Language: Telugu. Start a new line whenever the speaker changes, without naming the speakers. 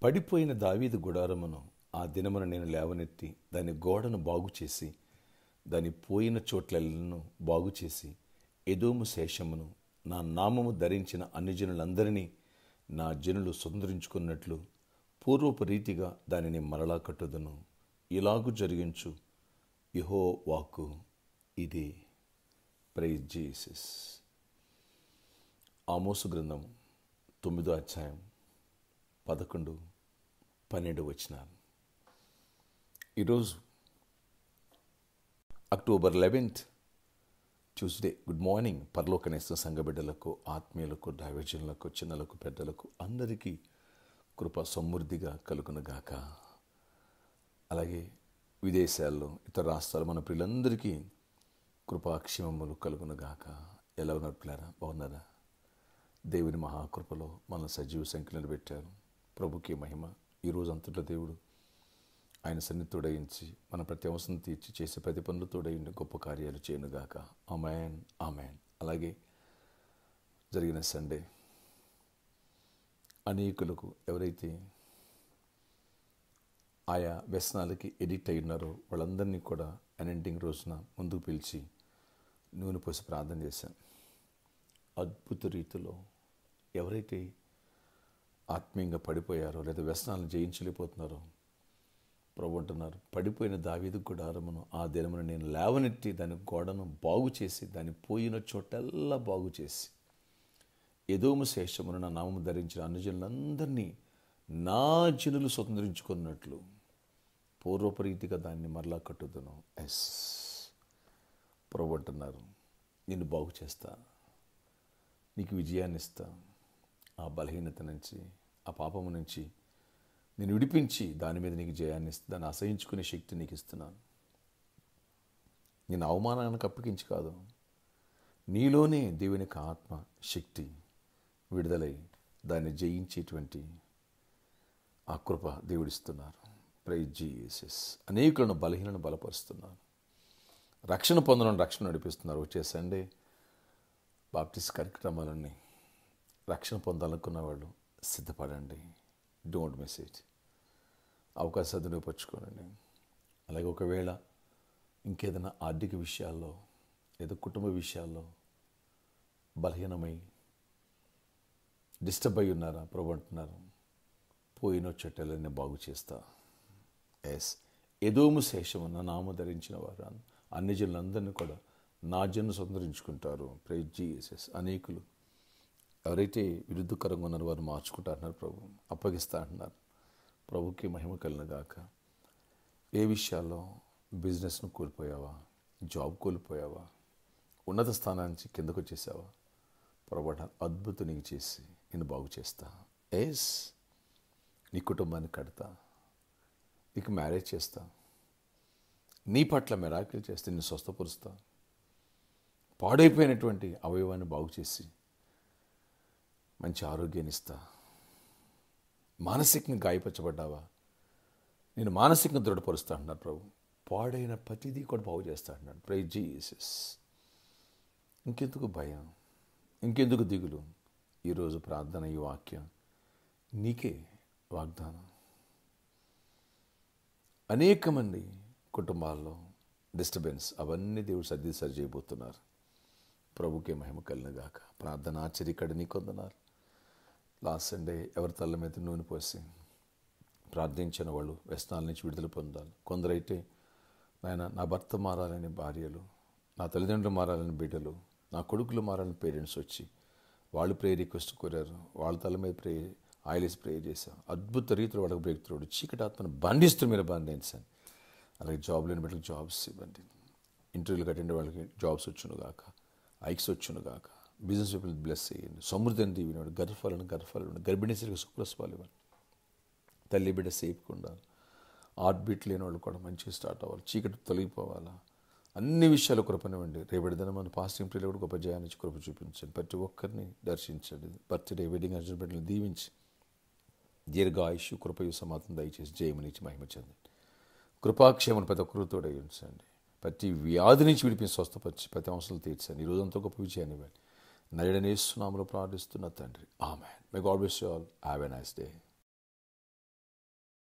పడిపోయిన దావీదు గుడారమును ఆ దినమున నేను లేవనెత్తి దాని గోడను బాగుచేసి దాని పోయిన చోట్లను బాగుచేసి ఎదోము శేషమును నా నామము ధరించిన అన్ని జనులందరినీ నా జనులు సుందరించుకున్నట్లు పూర్వపు రీతిగా దానిని మరలా కట్టుదును. ఇలాగు జరిగించు యెహోవా వాక్కు ఇది. Praise Jesus. ఆమోసు గ్రంథం 9వ అధ్యాయం 11, 12 వచనాలు. ఈరోజు October 11th Tuesday. Good morning. పరలోకనేస్తున్న సంఘ బిడ్డలకు, ఆత్మీయులకు, దైవజనులకు, చిన్నలకు, పెద్దలకు అందరికీ కృప సమృద్ధిగా కలుగునుగాక. అలాగే విదేశాల్లో, ఇతర రాష్ట్రాలు మన పిల్లలందరికీ కృపాక్షేమములు కలుగునుగాక. ఎలా ఉన్నారు పిల్లరా? బాగున్నారా? దేవుని మహాకృపలో మన సజీవ సంఖ్యలను పెట్టారు. ప్రభుకి మహిమ. ఈరోజు అంతట్లో దేవుడు ఆయన సన్నిధి తోడయించి మన ప్రతి అవసరం తీర్చి చేసే ప్రతి పనులు తోడయిండి గొప్ప కార్యాలు చేయనుగాక. Amen, amen. అలాగే జరిగిన సండే అనేకులకు ఎవరైతే ఆయా వ్యసనాలకి ఎడిక్ట్ అయి ఉన్నారో వాళ్ళందరినీ కూడా అనెంటింగ్ రోజున ముందుకు పిలిచి నూనె పోసి ప్రార్థన చేశాను. అద్భుత రీతిలో ఎవరైతే ఆత్మీయంగా పడిపోయారో లేదా వ్యసనాలను జయించలేకపోతున్నారో ప్రభు అంటున్నారు, పడిపోయిన దావీదు గుడారమును ఆ దినమున నేను లేవనెత్తి దాని గోడను బాగు చేసి దాన్ని పోయిన చోటల్లా బాగు చేసి ఎదోము శేషమును నా నామము ధరించిన అన్ని జనులందరినీ నా జనులు స్వతంత్రించుకున్నట్లు పూర్వపరీతిగా దాన్ని మరలా కట్టుదును. ఎస్, ప్రభు అంటున్నారు, నిన్ను బాగు చేస్తా, నీకు విజయాన్ని ఇస్తా, ఆ బలహీనత నుంచి, ఆ పాపము నుంచి నేను విడిపించి దాని మీద నీకు జయాన్ని ఇస్తా, దాన్ని అసహించుకునే శక్తి నీకు ఇస్తున్నాను. నేను అవమానానికి అప్పగించి కాదు, నీలోనే దేవుని యొక్క ఆత్మ శక్తి విడుదలై దాన్ని జయించేటువంటి ఆ కృప దేవుడిస్తున్నారు. Praise Jesus. అనేకులను బలహీనను బలపరుస్తున్నారు. రక్షణ పొందడం, రక్షణ నడిపిస్తున్నారు. వచ్చే సండే బాప్టిస్ట్ కార్యక్రమాలన్నీ రక్షణ పొందాలనుకున్న వాళ్ళు సిద్ధపడండి. Don't miss it. అవకాశాలు వినియోగపరచుకోనండి. అలాగే ఒకవేళ ఇంకేదైనా ఆర్థిక విషయాల్లో లేదా కుటుంబ విషయాల్లో బలహీనమై డిస్టర్బ్ అయి ఉన్నారా? ప్రభు అంటున్నారు, పోయిన చెట్టెలని బాగు చేస్తా. ఎస్, ఎదోము శేషము నా నామ ధరించిన వారు అన్ని జనులందరినీ కూడా నా జన్ను స్వతంత్రించుకుంటారు. Praise Jesus. అనేకులు ఎవరైతే విరుద్ధకరంగా ఉన్నారో వారు మార్చుకుంటా అంటున్నారు, ప్రభు అప్పగిస్తా అంటున్నారు. ప్రభుకి మహిమ కలుగునుగాక. ఏ విషయాల్లో బిజినెస్ను కోల్పోయావా, జాబ్ కోల్పోయావా, ఉన్నత స్థానానికి కిందకు వచ్చేసావా? ప్రభు అద్భుతం నీకు చేసి నేను బాగు చేస్తా. ఎస్, నీ కుటుంబాన్ని కడతా, నీకు మ్యారేజ్ చేస్తా, నీ పట్ల మిరాకిల్ చేస్తే నిన్ను స్వస్థపరుస్తా, పాడైపోయినటువంటి అవయవాన్ని బాగు చేసి మంచి ఆరోగ్యాన్ని ఇస్తా. మానసికంగా గాయపరచబడ్డావా, నేను మానసికంగా దృఢపరుస్తా అంటున్నారు ప్రభు. పాడైన ప్రతిదీ కూడా బాగు చేస్తా అంటున్నాడు. Praise Jesus. ఇంకెందుకు భయం, ఇంకెందుకు దిగులు? ఈరోజు ప్రార్థన, ఈ వాక్యం నీకే వాగ్దానం. అనేక మంది కుటుంబాల్లో డిస్టర్బెన్స్ అవన్నీ దేవుడు సరి చేయబోతున్నారు. ప్రభుకే మహిమ కలుగునుగాక. ప్రార్థన ఆశ్చర్యకడ నీ కొందన్నారు. లాస్ట్ సండే ఎవరి తల్ల మీద నూనె పోసి ప్రార్థించిన వాళ్ళు వ్యసనాల నుంచి విడుదల పొందాలి. కొందరైతే నాయన నా భర్త మారాలని భార్యలు, నా తల్లిదండ్రులు మారాలని బిడ్డలు, నా కొడుకులు మారాలని పేరెంట్స్ వచ్చి వాళ్ళు ప్రేయర్ రిక్వెస్ట్ కోరారు. వాళ్ళ తల మీద ఆయిలేసి ప్రేయర్ చేశాం. అద్భుత రీతిలో వాళ్ళకి బ్రేక్ త్రూ. చీకటి ఆత్మను బంధిస్తూ మీరు బంధించండి. అలాగే జాబ్ లేని బిడ్డలకు జాబ్స్ ఇవ్వండి. ఇంటర్వ్యూలకు అటెండ్ వాళ్ళకి జాబ్స్ వచ్చునుగాక, ఐక్స్ వచ్చునుగాక. బిజినెస్ పీపుల్ బ్లెస్ చేయండి. సమృద్ధిని దీవినవాడు, గర్భఫలను గర్భిణీ స్త్రీలకు శుక్రస్వాలు ఇవ్వండి. తల్లి బిడ్డ సేఫ్గా ఉండాలి. హార్ట్ బీట్ లేని వాళ్ళు కూడా మంచిగా స్టార్ట్ అవ్వాలి. చీకటి తొలగిపోవాలా. అన్ని విషయాలు కృపనివ్వండి. రేపటిదిన మన పాస్టింగ్ ప్రియులు కూడా గొప్ప జయాన్ని కృప చూపించండి. ప్రతి ఒక్కరిని దర్శించండి. బర్త్డే, వెడ్డింగ్ అర్జున్ బిడ్డలను దీవించి దీర్ఘ ఆయుష్, కృపయు సమాధానం దయచేసి జయమునిచ్చి మహిమ చెందండి. కృపాక్షేమను ప్రతి ఒక్కరు తోడై ఉంచండి. ప్రతి వ్యాధి నుంచి విడిపించి స్వస్థపరిచి ప్రతి అవసరాలు తీర్చండి. ఈ రోజంతా గొప్ప విజయాన్ని ఇవ్వండి. నరుడనే యేసు నామములో ప్రార్థిస్తున్న తండ్రి, ఆమేన్. May God bless you all. Have a nice day.